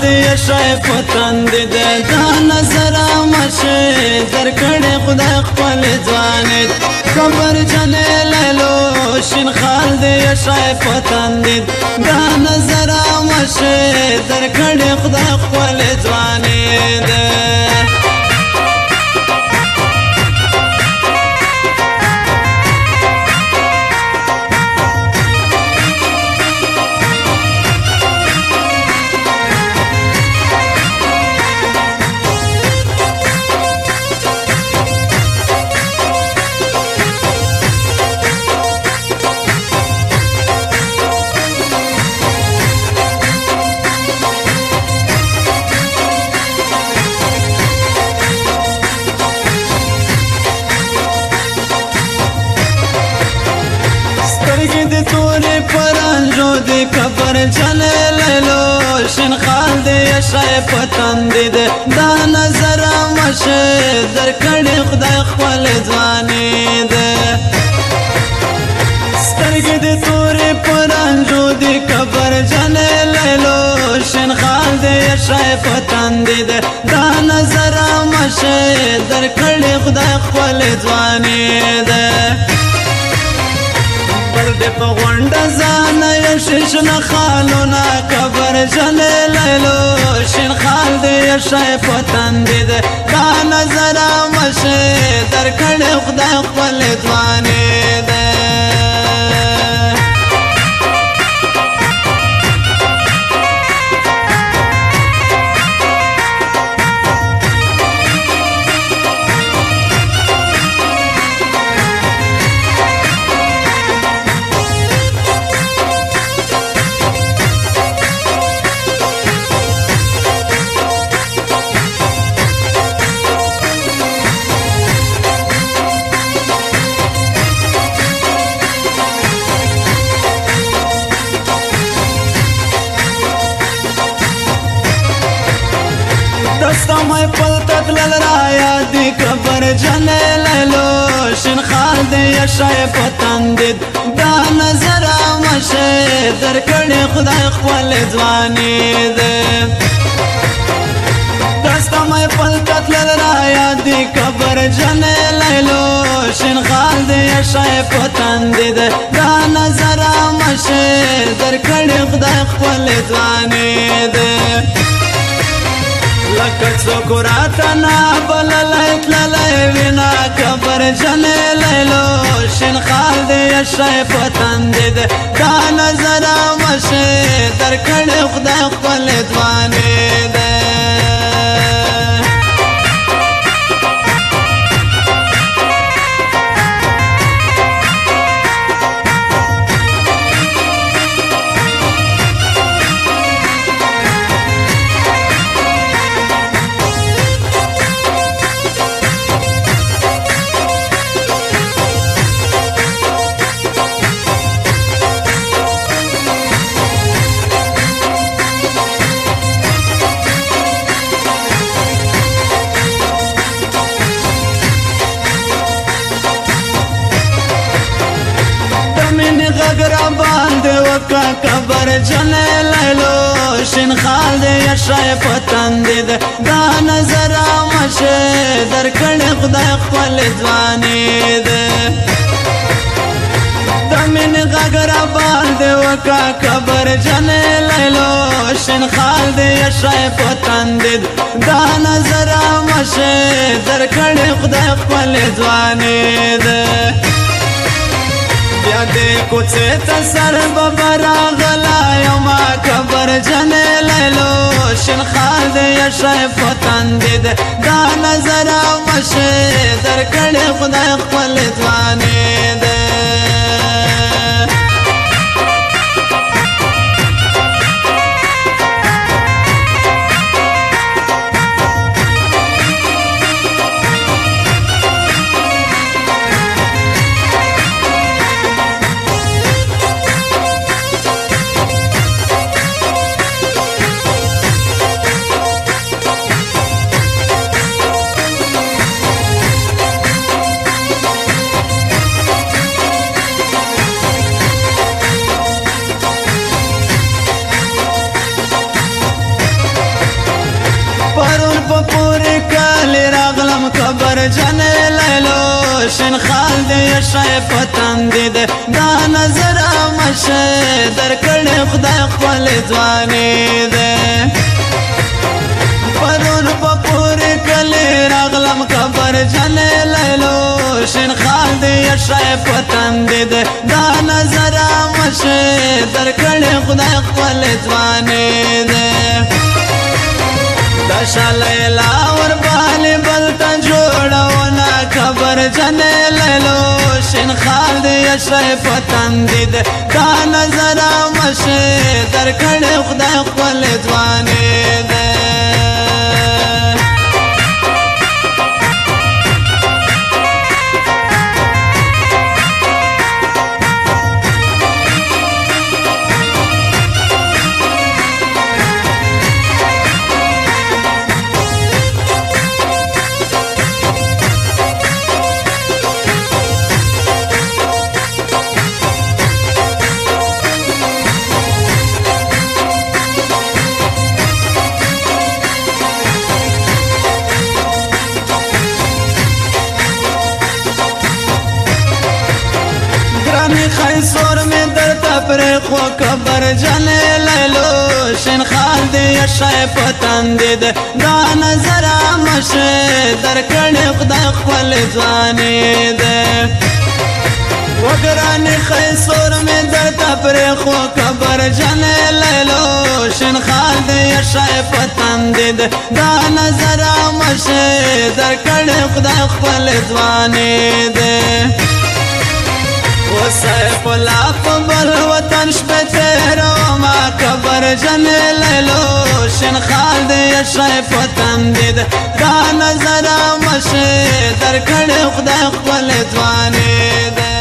دې شای پتن دې دا نظر مشه درکړې خدای خپل ځوان خبر جنې لالو شین خال دې شای پتن دې دا نظر مشه درکړې خدای خپل ځوان دې کبر جنې لالو شین خال دې شای پتن دې دا نظر مشه درکړې خدای خپل ځواني دې سترګې دې تورې پرانجو دې کبر جنې لالو شین خال دې شای پتن دې دا نظر مشه درکړې خدای خپل ځواني دې دې په غونډه ځان یو شین خالونه کبر جنې لالو شین خال دې شای پتن دې دا نظر مشه درکړې خدای خپل ځواني دې دستمای پلتت للرایا دی کبر جنې لالو شین خال دې شای پتن دې دا نظر مشه درکړې خدای خپل ځواني دې دستمای پلتت للرایا دی کبر جنې لالو شین خال دې شای پتن دې دا نظر مشه درکړې خدای خپل ځواني دې لکه څوک راته نه بللی تللی وینا کبر جنې لالو شین خال دې شای پتن دې دا نظر مشه درکړې خدای خپل ځواني دې غګرا باندې وکا کبر جنې لالو شین خال دې شای پتن دې دا نظر مشه درکړې خدای خپل ځواني دې دمن غګرا باندې وکا کبر جنې لالو شین خال دې شای پتن دې دا نظر مشه درکړې خدای خپل ځواني دې بیا دې کوڅه ته سر ببرا غلا یما کبر جنې لالو شین خال دې شای پتن دې دا نظر مشه درکړې خدای خپل ځواني دې جن لیلو شین خال دی شای پتن دید دا نظر مشه در کړي خدای خپل ځواني ده پرون په پوره کلی راغلم قبر جن لیلو شین خال دی شای پتن دید دا نظر مشه در کړي خدای خپل ځواني ده دشا لیلا ور بالی بلتا جوڑونا قبر جن لیلو شین خال دی اشرای پتن دید دا نظر مشه در کڑی خدای خپل ځواني ده خیسور میں در تپر خو قبر جن لیلو شین خال دی شای پتن دید دا نظر مشه در کړي خدای خپل ځواني ده وګرانی خیسور میں در تپر خو قبر جن لیلو شین خال دی شای پتن دید دا نظر مشه در کړي خدای خپل ځواني ده وسیف الله په بل وطن شپه تیروما قبر جن لیلو شین خال دی شای پتن دید دا نظر مشه در کړي خدای خپل ځواني ده